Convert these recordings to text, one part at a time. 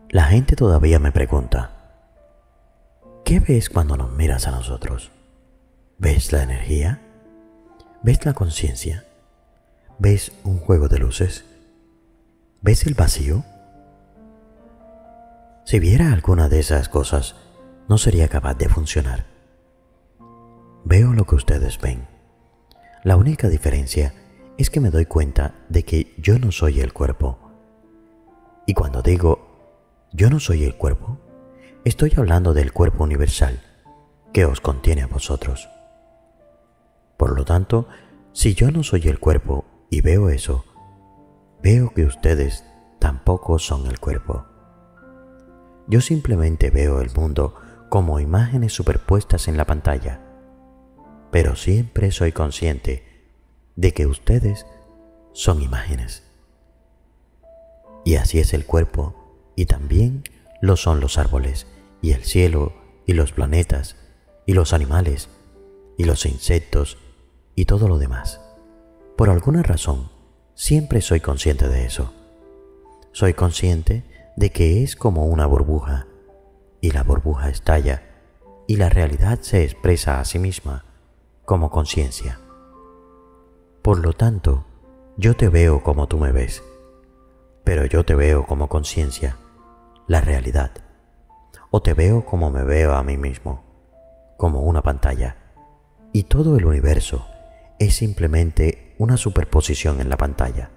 La gente todavía me pregunta, ¿qué ves cuando nos miras a nosotros? ¿Ves la energía? ¿Ves la conciencia? ¿Ves un juego de luces? ¿Ves el vacío? Si viera alguna de esas cosas, no sería capaz de funcionar. Veo lo que ustedes ven. La única diferencia es que me doy cuenta de que yo no soy el cuerpo. Y cuando digo yo no soy el cuerpo, estoy hablando del cuerpo universal que os contiene a vosotros. Por lo tanto, si yo no soy el cuerpo y veo eso, veo que ustedes tampoco son el cuerpo. Yo simplemente veo el mundo como imágenes superpuestas en la pantalla, pero siempre soy consciente de que ustedes son imágenes. Y así es el cuerpo, y también lo son los árboles, y el cielo, y los planetas, y los animales, y los insectos, y todo lo demás. Por alguna razón, siempre soy consciente de eso. Soy consciente de que es como una burbuja, y la burbuja estalla, y la realidad se expresa a sí misma como conciencia. Por lo tanto, yo te veo como tú me ves, pero yo te veo como conciencia, la realidad, o te veo como me veo a mí mismo, como una pantalla, y todo el universo es simplemente una superposición en la pantalla.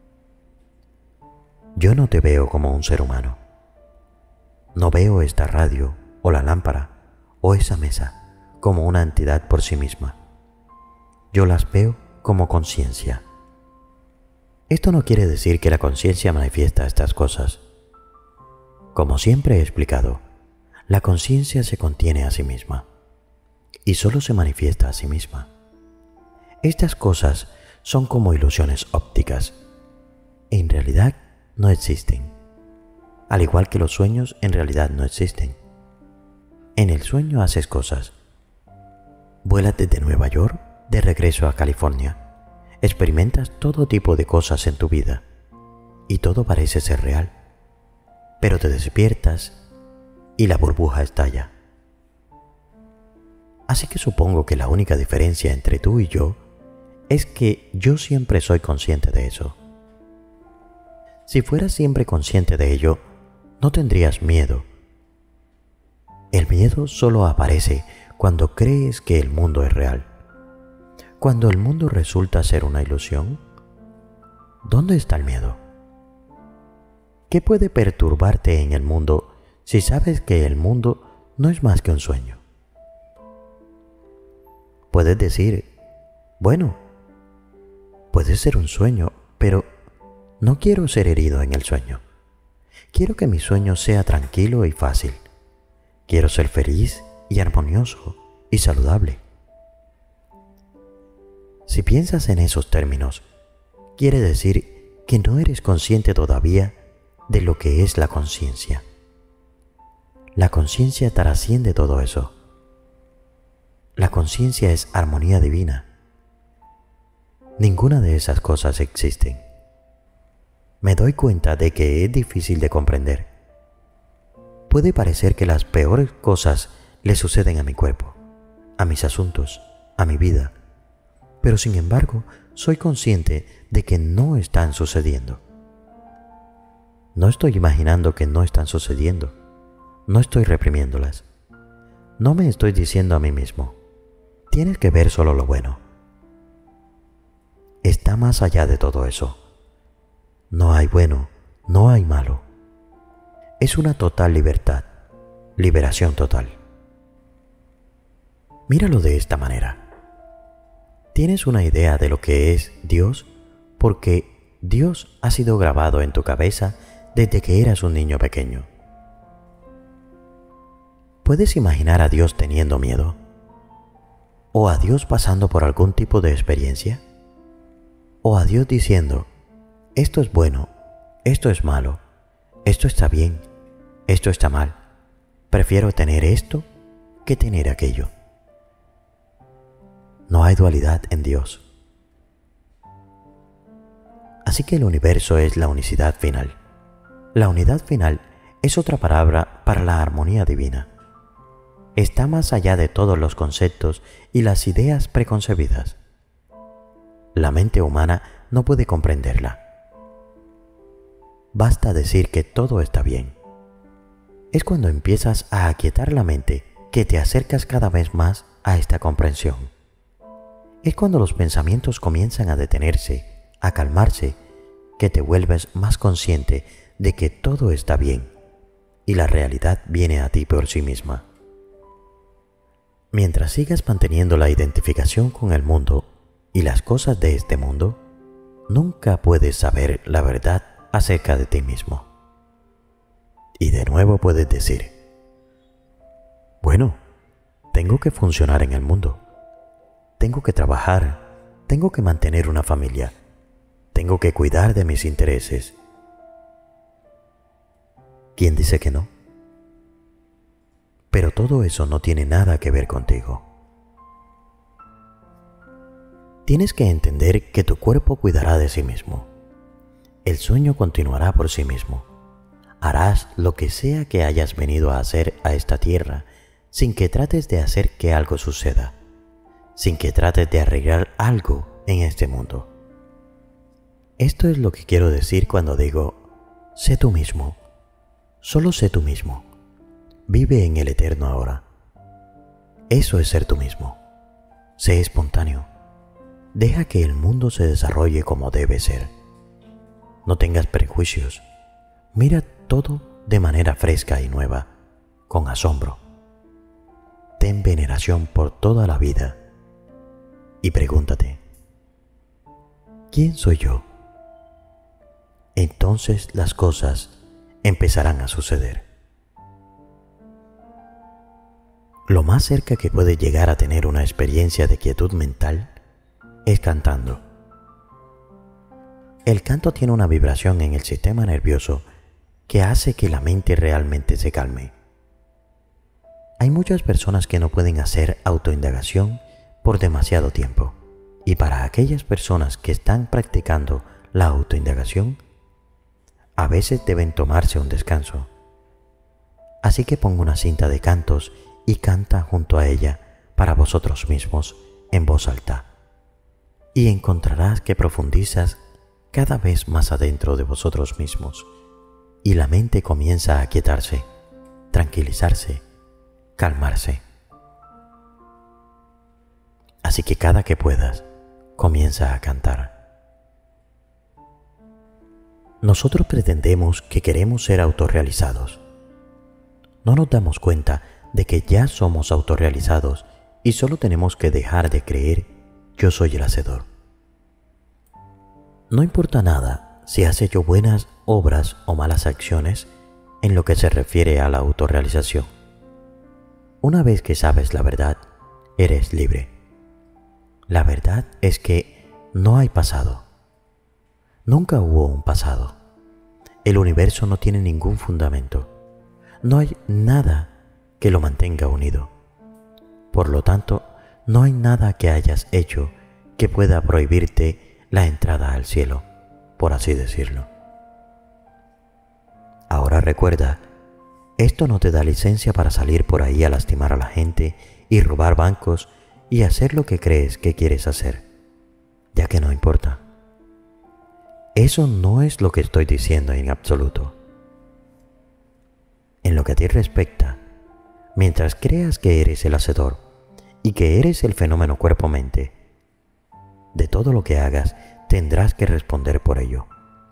Yo no te veo como un ser humano. No veo esta radio, o la lámpara, o esa mesa, como una entidad por sí misma. Yo las veo como conciencia. Esto no quiere decir que la conciencia manifiesta estas cosas. Como siempre he explicado, la conciencia se contiene a sí misma y solo se manifiesta a sí misma. Estas cosas son como ilusiones ópticas. En realidad no existen, al igual que los sueños en realidad no existen. En el sueño haces cosas. Vuelas desde Nueva York de regreso a California. Experimentas todo tipo de cosas en tu vida y todo parece ser real, pero te despiertas y la burbuja estalla. Así que supongo que la única diferencia entre tú y yo es que yo siempre soy consciente de eso. Si fueras siempre consciente de ello, no tendrías miedo. El miedo solo aparece cuando crees que el mundo es real. Cuando el mundo resulta ser una ilusión, ¿dónde está el miedo? ¿Qué puede perturbarte en el mundo si sabes que el mundo no es más que un sueño? Puedes decir, bueno, puede ser un sueño, pero no quiero ser herido en el sueño. Quiero que mi sueño sea tranquilo y fácil. Quiero ser feliz y armonioso y saludable. Si piensas en esos términos, quiere decir que no eres consciente todavía de lo que es la conciencia. La conciencia trasciende todo eso. La conciencia es armonía divina. Ninguna de esas cosas existen. Me doy cuenta de que es difícil de comprender. Puede parecer que las peores cosas le suceden a mi cuerpo, a mis asuntos, a mi vida. Pero sin embargo, soy consciente de que no están sucediendo. No estoy imaginando que no están sucediendo. No estoy reprimiéndolas. No me estoy diciendo a mí mismo, tienes que ver solo lo bueno. Está más allá de todo eso. No hay bueno, no hay malo. Es una total libertad, liberación total. Míralo de esta manera. Tienes una idea de lo que es Dios porque Dios ha sido grabado en tu cabeza desde que eras un niño pequeño. ¿Puedes imaginar a Dios teniendo miedo? ¿O a Dios pasando por algún tipo de experiencia? ¿O a Dios diciendo, esto es bueno, esto es malo, esto está bien, esto está mal, prefiero tener esto que tener aquello? No hay dualidad en Dios. Así que el universo es la unicidad final. La unidad final es otra palabra para la armonía divina. Está más allá de todos los conceptos y las ideas preconcebidas. La mente humana no puede comprenderla. Basta decir que todo está bien. Es cuando empiezas a aquietar la mente que te acercas cada vez más a esta comprensión. Es cuando los pensamientos comienzan a detenerse, a calmarse, que te vuelves más consciente de que todo está bien y la realidad viene a ti por sí misma. Mientras sigas manteniendo la identificación con el mundo y las cosas de este mundo, nunca puedes saber la verdad acerca de ti mismo. Y de nuevo puedes decir, bueno, tengo que funcionar en el mundo, tengo que trabajar, tengo que mantener una familia, tengo que cuidar de mis intereses. ¿Quién dice que no? Pero todo eso no tiene nada que ver contigo. Tienes que entender que tu cuerpo cuidará de sí mismo. El sueño continuará por sí mismo. Harás lo que sea que hayas venido a hacer a esta tierra sin que trates de hacer que algo suceda, sin que trates de arreglar algo en este mundo. Esto es lo que quiero decir cuando digo, sé tú mismo, solo sé tú mismo, vive en el eterno ahora. Eso es ser tú mismo, sé espontáneo, deja que el mundo se desarrolle como debe ser. No tengas prejuicios, mira todo de manera fresca y nueva, con asombro. Ten veneración por toda la vida y pregúntate, ¿quién soy yo? Entonces las cosas empezarán a suceder. Lo más cerca que puedes llegar a tener una experiencia de quietud mental es cantando. El canto tiene una vibración en el sistema nervioso que hace que la mente realmente se calme. Hay muchas personas que no pueden hacer autoindagación por demasiado tiempo, y para aquellas personas que están practicando la autoindagación, a veces deben tomarse un descanso. Así que pongo una cinta de cantos y canta junto a ella para vosotros mismos en voz alta, y encontrarás que profundizas cada vez más adentro de vosotros mismos, y la mente comienza a aquietarse, tranquilizarse, calmarse. Así que cada que puedas, comienza a cantar. Nosotros pretendemos que queremos ser autorrealizados. No nos damos cuenta de que ya somos autorrealizados y solo tenemos que dejar de creer yo soy el hacedor. No importa nada si has hecho buenas obras o malas acciones en lo que se refiere a la autorrealización. Una vez que sabes la verdad, eres libre. La verdad es que no hay pasado. Nunca hubo un pasado. El universo no tiene ningún fundamento. No hay nada que lo mantenga unido. Por lo tanto, no hay nada que hayas hecho que pueda prohibirte la entrada al cielo, por así decirlo. Ahora recuerda, esto no te da licencia para salir por ahí a lastimar a la gente y robar bancos y hacer lo que crees que quieres hacer, ya que no importa. Eso no es lo que estoy diciendo en absoluto. En lo que a ti respecta, mientras creas que eres el hacedor y que eres el fenómeno cuerpo-mente, de todo lo que hagas tendrás que responder por ello.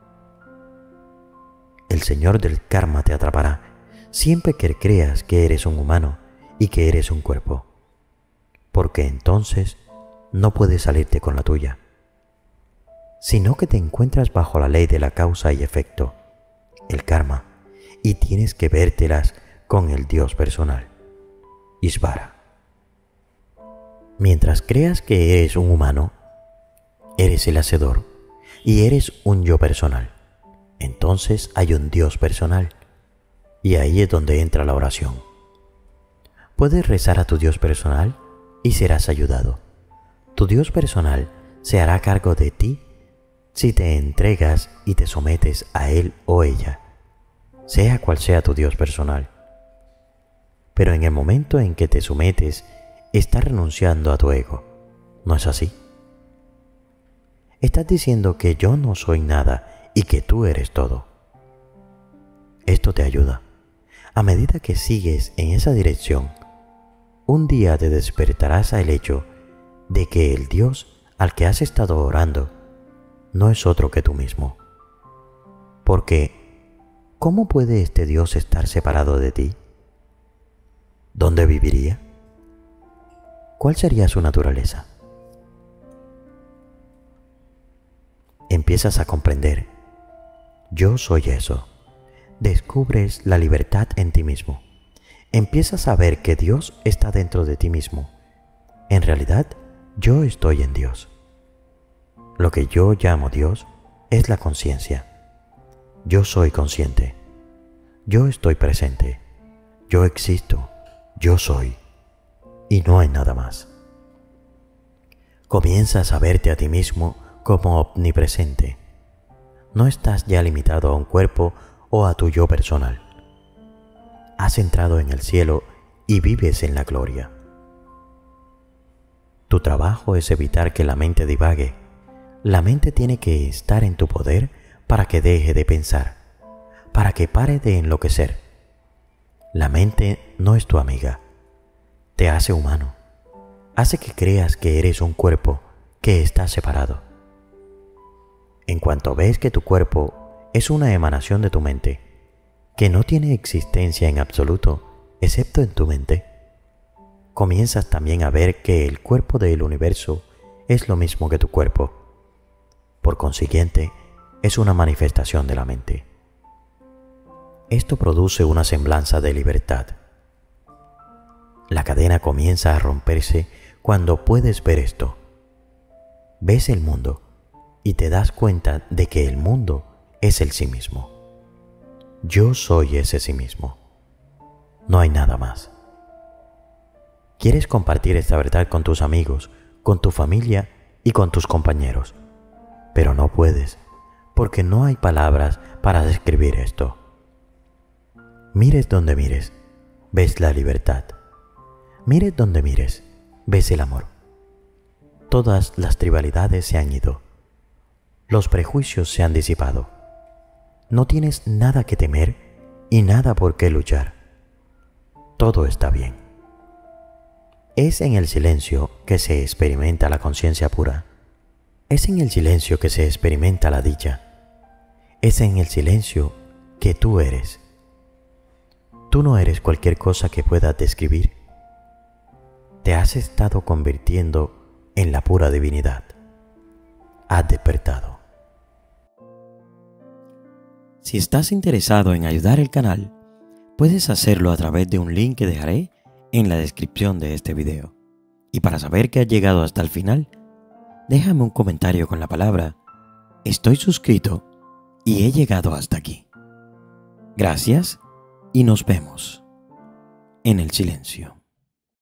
El Señor del Karma te atrapará siempre que creas que eres un humano y que eres un cuerpo, porque entonces no puedes salirte con la tuya, sino que te encuentras bajo la ley de la causa y efecto, el karma, y tienes que vértelas con el Dios personal, Ishvara. Mientras creas que eres un humano, eres el hacedor y eres un yo personal. Entonces hay un Dios personal, y ahí es donde entra la oración. Puedes rezar a tu Dios personal y serás ayudado. Tu Dios personal se hará cargo de ti si te entregas y te sometes a Él o ella. sea cual sea tu Dios personal. Pero en el momento en que te sometes, estás renunciando a tu ego. ¿No es así? Estás diciendo que yo no soy nada y que tú eres todo. Esto te ayuda. A medida que sigues en esa dirección, un día te despertarás al hecho de que el Dios al que has estado orando no es otro que tú mismo. Porque, ¿cómo puede este Dios estar separado de ti? ¿Dónde viviría? ¿Cuál sería su naturaleza? Empiezas a comprender. Yo soy eso. Descubres la libertad en ti mismo. Empiezas a ver que Dios está dentro de ti mismo. En realidad, yo estoy en Dios. Lo que yo llamo Dios es la conciencia. Yo soy consciente. Yo estoy presente. Yo existo. Yo soy. Y no hay nada más. Comienzas a verte a ti mismo como omnipresente. No estás ya limitado a un cuerpo o a tu yo personal. Has entrado en el cielo y vives en la gloria. Tu trabajo es evitar que la mente divague. La mente tiene que estar en tu poder para que deje de pensar, para que pare de enloquecer. La mente no es tu amiga. Te hace humano. Hace que creas que eres un cuerpo que está separado. En cuanto ves que tu cuerpo es una emanación de tu mente, que no tiene existencia en absoluto, excepto en tu mente, comienzas también a ver que el cuerpo del universo es lo mismo que tu cuerpo. Por consiguiente, es una manifestación de la mente. Esto produce una semblanza de libertad. La cadena comienza a romperse cuando puedes ver esto. Ves el mundo y te das cuenta de que el mundo es el sí mismo. Yo soy ese sí mismo. No hay nada más. Quieres compartir esta verdad con tus amigos, con tu familia y con tus compañeros, pero no puedes, porque no hay palabras para describir esto. Mires donde mires, ves la libertad. Mires donde mires, ves el amor. Todas las tribalidades se han ido. Los prejuicios se han disipado. No tienes nada que temer y nada por qué luchar. Todo está bien. Es en el silencio que se experimenta la conciencia pura. Es en el silencio que se experimenta la dicha. Es en el silencio que tú eres. Tú no eres cualquier cosa que puedas describir. Te has estado convirtiendo en la pura divinidad. Has despertado. Si estás interesado en ayudar al canal, puedes hacerlo a través de un link que dejaré en la descripción de este video. Y para saber que has llegado hasta el final, déjame un comentario con la palabra "Estoy suscrito y he llegado hasta aquí". Gracias y nos vemos en el silencio.